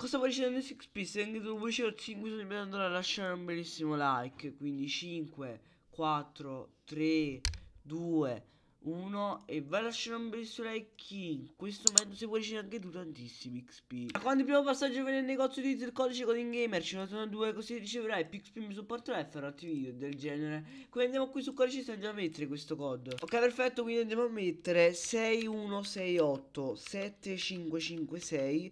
Cosa vuoi ricevere 6P? Se anche tu vuoi ricevere 5 sono invitato a lasciare un bellissimo like. Quindi 5, 4, 3, 2, 1 e vai a lasciare un bellissimo like in questo momento se vuoi ricevere anche tu tantissimi XP. Quando il primo passaggio viene nel negozio utilizzi il codice Coding Gamer, ci sono 2 così riceverai più XP mi supporterai e farò altri video del genere. Quindi andiamo qui su codice e andiamo a mettere questo code. Ok, perfetto, quindi andiamo a mettere 6168 7556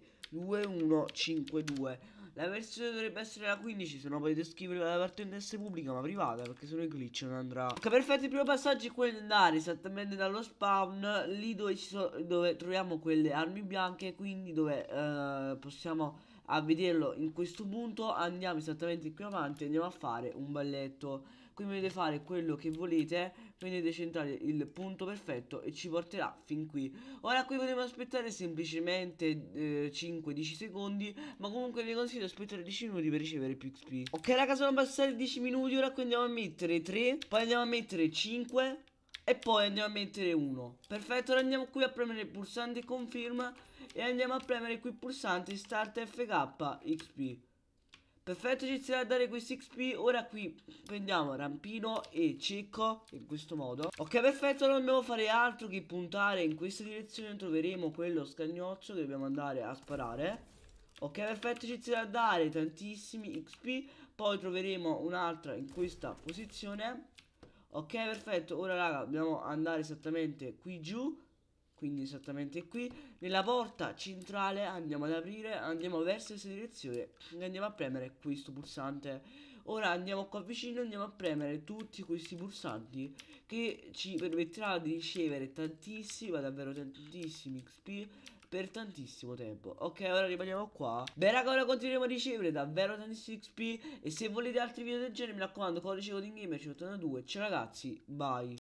2152. La versione dovrebbe essere la 15, se no potete scriverla da partentessa pubblica ma privata, perché se no il glitch non andrà. Ok, perfetto, il primo passaggio è quello di andare esattamente dallo spawn, lì dove troviamo quelle armi bianche, quindi dove possiamo a vederlo in questo punto. Andiamo esattamente qui avanti e andiamo a fare un balletto. Quindi dovete fare quello che volete, quindi dovete centrare il punto perfetto e ci porterà fin qui. Ora qui potremo aspettare semplicemente 5-10 secondi, ma comunque vi consiglio di aspettare 10 minuti per ricevere più XP. Ok raga, sono passati 10 minuti, ora qui andiamo a mettere 3, poi andiamo a mettere 5 e poi andiamo a mettere 1. Perfetto, ora andiamo qui a premere il pulsante conferma e andiamo a premere qui il pulsante start FK XP. Perfetto, ci inizierà a dare questi XP. Ora qui prendiamo rampino e cieco in questo modo. Ok, perfetto, non dobbiamo fare altro che puntare in questa direzione. Troveremo quello scagnozzo che dobbiamo andare a sparare. Ok, perfetto, ci inizierà a dare tantissimi XP. Poi troveremo un'altra in questa posizione. Ok, perfetto, ora raga dobbiamo andare esattamente qui giù. Quindi esattamente qui nella porta centrale andiamo ad aprire, andiamo verso questa direzione e andiamo a premere questo pulsante. Ora andiamo qua vicino, andiamo a premere tutti questi pulsanti che ci permetterà di ricevere tantissimi, ma davvero tantissimi XP per tantissimo tempo. Ok, ora rimaniamo qua. Beh raga, ora continueremo a ricevere davvero tantissimi XP e se volete altri video del genere mi raccomando codice Coding Gamer 582. Ciao ragazzi, bye.